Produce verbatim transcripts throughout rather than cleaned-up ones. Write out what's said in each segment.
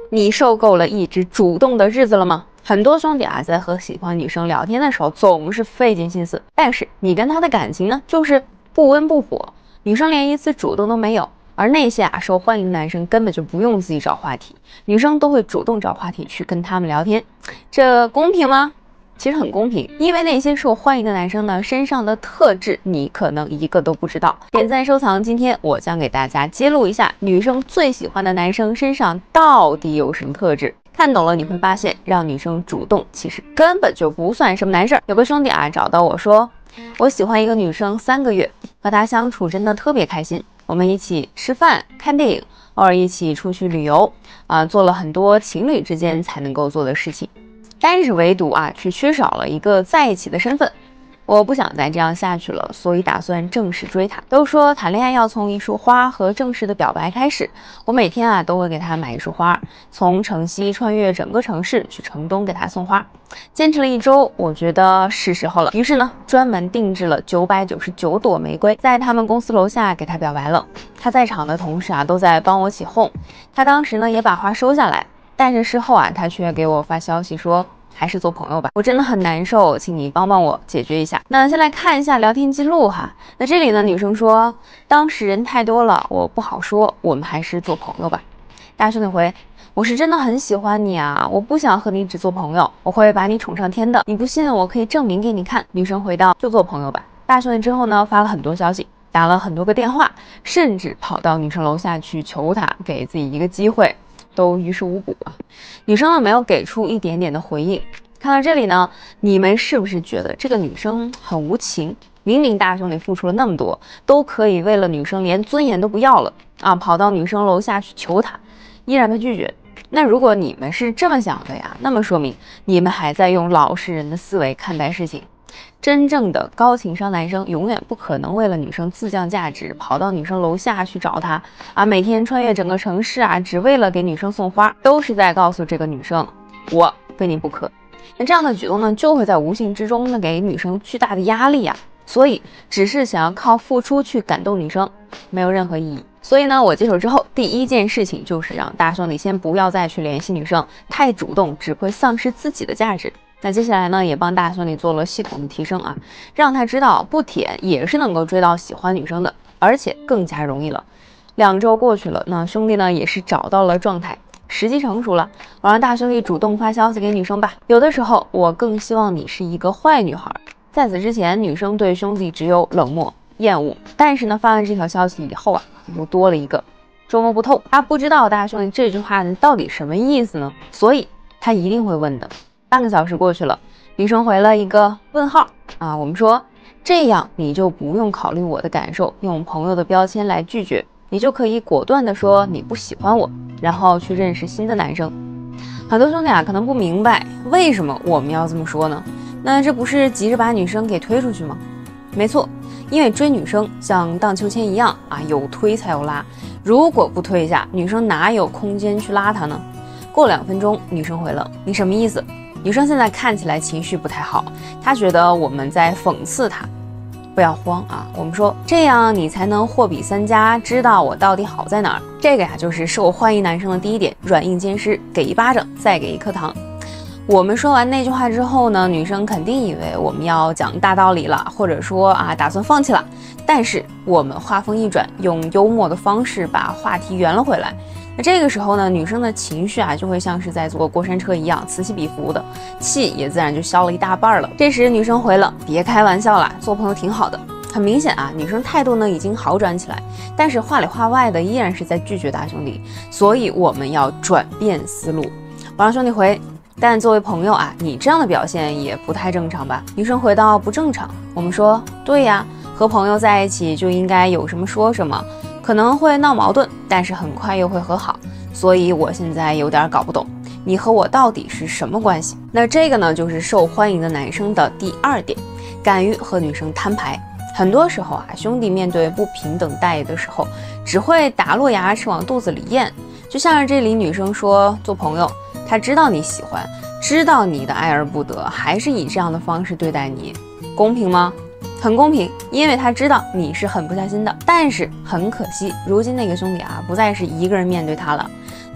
你受够了一直主动的日子了吗？很多兄弟啊，在和喜欢女生聊天的时候，总是费尽心思，但是你跟他的感情呢，就是不温不火，女生连一次主动都没有。而那些啊受欢迎的男生根本就不用自己找话题，女生都会主动找话题去跟他们聊天，这公平吗？其实很公平，因为那些受欢迎的男生呢，身上的特质你可能一个都不知道。点赞收藏，今天我将给大家揭露一下女生最喜欢的男生身上到底有什么特质。看懂了你会发现，让女生主动其实根本就不算什么难事儿。有个兄弟啊找到我说，我喜欢一个女生三个月，和她相处真的特别开心，我们一起吃饭、看电影，偶尔一起出去旅游，啊、呃，做了很多情侣之间才能够做的事情。但是唯独啊，却缺少了一个在一起的身份。我不想再这样下去了，所以打算正式追她。都说谈恋爱要从一束花和正式的表白开始，我每天啊都会给她买一束花，从城西穿越整个城市去城东给她送花。坚持了一周，我觉得是时候了，于是呢，专门定制了九百九十九朵玫瑰，在他们公司楼下给她表白了。她在场的同事啊都在帮我起哄，她当时呢也把花收下来。但是事后啊，他却给我发消息说，还是做朋友吧，我真的很难受，请你帮帮我解决一下。那先来看一下聊天记录哈。那这里呢，女生说，当时人太多了，我不好说，我们还是做朋友吧。大兄弟回，我是真的很喜欢你啊，我不想和你只做朋友，我会把你宠上天的，你不信我可以证明给你看。女生回道，就做朋友吧。大兄弟之后呢，发了很多消息，打了很多个电话，甚至跑到女生楼下去求她给自己一个机会。都于事无补啊！女生呢没有给出一点点的回应。看到这里呢，你们是不是觉得这个女生很无情？明明大兄弟付出了那么多，都可以为了女生连尊严都不要了啊，跑到女生楼下去求她，依然被拒绝。那如果你们是这么想的呀，那么说明你们还在用老实人的思维看待事情。真正的高情商男生永远不可能为了女生自降价值跑到女生楼下去找她啊，每天穿越整个城市啊，只为了给女生送花，都是在告诉这个女生我非你不可。那这样的举动呢，就会在无形之中呢给女生巨大的压力啊，所以只是想要靠付出去感动女生，没有任何意义。所以呢，我接手之后第一件事情就是让大兄弟先不要再去联系女生，太主动只会丧失自己的价值。那接下来呢，也帮大兄弟做了系统的提升啊，让他知道不舔也是能够追到喜欢女生的，而且更加容易了。两周过去了，那兄弟呢也是找到了状态，时机成熟了，我让大兄弟主动发消息给女生吧。有的时候我更希望你是一个坏女孩。在此之前，女生对兄弟只有冷漠、厌恶，但是呢，发完这条消息以后啊，又多了一个捉摸不透。他不知道大兄弟这句话到底什么意思呢？所以他一定会问的。半个小时过去了，女生回了一个问号啊。我们说这样你就不用考虑我的感受，用朋友的标签来拒绝，你就可以果断的说你不喜欢我，然后去认识新的男生。很多兄弟啊可能不明白为什么我们要这么说呢？那这不是急着把女生给推出去吗？没错，因为追女生像荡秋千一样啊，有推才有拉，如果不推一下，女生哪有空间去拉她呢？过两分钟，女生回了，你什么意思？女生现在看起来情绪不太好，她觉得我们在讽刺她。不要慌啊，我们说这样你才能货比三家，知道我到底好在哪儿。这个呀，就是受欢迎男生的第一点，软硬兼施，给一巴掌，再给一颗糖。我们说完那句话之后呢，女生肯定以为我们要讲大道理了，或者说啊打算放弃了。但是我们话锋一转，用幽默的方式把话题圆了回来。那这个时候呢，女生的情绪啊就会像是在坐过山车一样，此起彼伏的，气也自然就消了一大半了。这时女生回了，别开玩笑啦，做朋友挺好的。很明显啊，女生态度呢已经好转起来，但是话里话外的依然是在拒绝大兄弟，所以我们要转变思路。我让兄弟回，但作为朋友啊，你这样的表现也不太正常吧？女生回到不正常。我们说对呀，和朋友在一起就应该有什么说什么。可能会闹矛盾，但是很快又会和好，所以我现在有点搞不懂，你和我到底是什么关系？那这个呢，就是受欢迎的男生的第二点，敢于和女生摊牌。很多时候啊，兄弟面对不平等待遇的时候，只会打落牙齿往肚子里咽。就像是这里女生说做朋友，她知道你喜欢，知道你的爱而不得，还是以这样的方式对待你，公平吗？很公平，因为他知道你是狠不下心的。但是很可惜，如今那个兄弟啊，不再是一个人面对他了。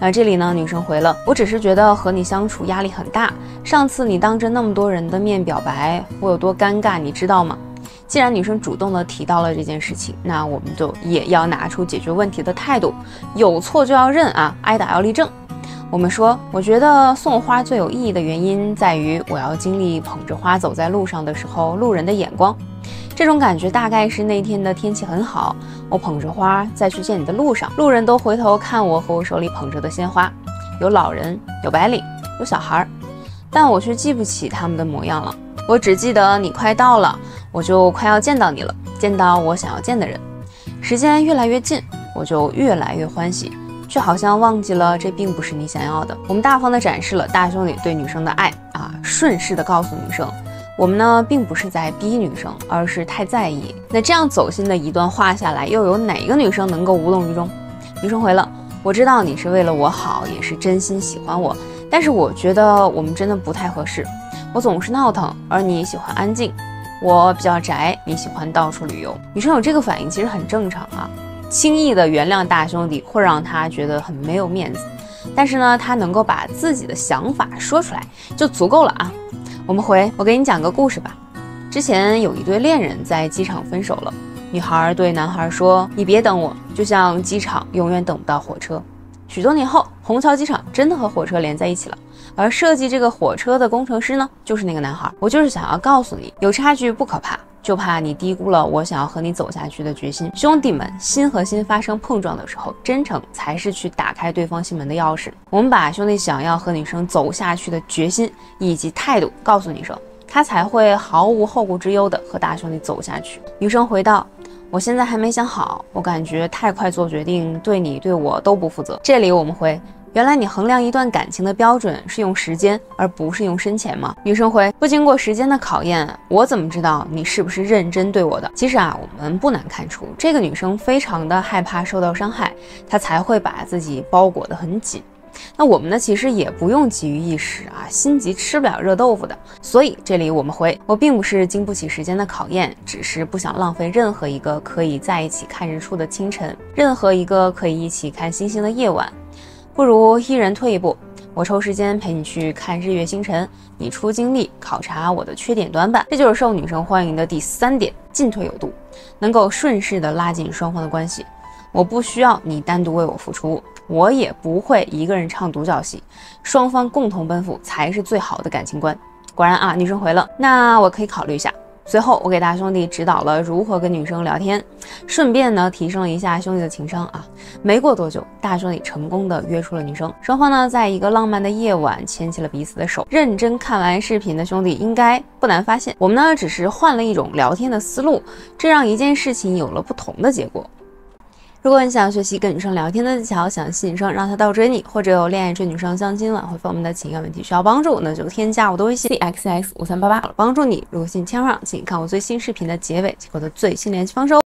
那这里呢，女生回了，我只是觉得和你相处压力很大，上次你当着那么多人的面表白，我有多尴尬，你知道吗？既然女生主动的提到了这件事情，那我们就也要拿出解决问题的态度，有错就要认啊，挨打要立正。我们说，我觉得送花最有意义的原因在于，我要经历捧着花走在路上的时候，路人的眼光。这种感觉大概是那天的天气很好，我捧着花再去见你的路上，路人都回头看我和我手里捧着的鲜花，有老人，有白领，有小孩，但我却记不起他们的模样了。我只记得你快到了，我就快要见到你了，见到我想要见的人。时间越来越近，我就越来越欢喜，却好像忘记了这并不是你想要的。我们大方地展示了大兄弟对女生的爱啊，顺势地告诉女生，我们呢并不是在逼女生，而是太在意。那这样走心的一段话下来，又有哪个女生能够无动于衷？女生回了，我知道你是为了我好，也是真心喜欢我，但是我觉得我们真的不太合适。我总是闹腾，而你喜欢安静。我比较宅，你喜欢到处旅游。女生有这个反应其实很正常啊。轻易的原谅大兄弟会让他觉得很没有面子，但是呢，他能够把自己的想法说出来就足够了啊。我们回，我给你讲个故事吧。之前有一对恋人在机场分手了，女孩对男孩说：“你别等我，就像机场永远等不到火车。”许多年后，虹桥机场真的和火车连在一起了。而设计这个火车的工程师呢，就是那个男孩。我就是想要告诉你，有差距不可怕，就怕你低估了我想要和你走下去的决心。兄弟们，心和心发生碰撞的时候，真诚才是去打开对方心门的钥匙。我们把兄弟想要和女生走下去的决心以及态度告诉女生，她才会毫无后顾之忧的和大兄弟走下去。女生回道，我现在还没想好，我感觉太快做决定，对你对我都不负责。这里我们回，原来你衡量一段感情的标准是用时间，而不是用深浅吗？女生回，不经过时间的考验，我怎么知道你是不是认真对我的？其实啊，我们不难看出，这个女生非常的害怕受到伤害，她才会把自己包裹得很紧。那我们呢，其实也不用急于一时啊，心急吃不了热豆腐的。所以这里我们回，我并不是经不起时间的考验，只是不想浪费任何一个可以在一起看日出的清晨，任何一个可以一起看星星的夜晚。不如一人退一步，我抽时间陪你去看日月星辰，你出精力考察我的缺点短板。这就是受女生欢迎的第三点，进退有度，能够顺势的拉近双方的关系。我不需要你单独为我付出，我也不会一个人唱独角戏，双方共同奔赴才是最好的感情观。果然啊，女生回了，那我可以考虑一下。随后我给大兄弟指导了如何跟女生聊天，顺便呢提升了一下兄弟的情商啊。没过多久，大兄弟成功的约出了女生，双方呢在一个浪漫的夜晚牵起了彼此的手。认真看完视频的兄弟应该不难发现，我们呢只是换了一种聊天的思路，这让一件事情有了不同的结果。如果你想学习跟女生聊天的技巧，想吸引女生让她倒追你，或者有恋爱追女生相亲挽回方面的情感问题需要帮助，那就添加我的微信 c x x 五三八八，帮助你。如果信签上，请看我最新视频的结尾及我的最新联系方式哦。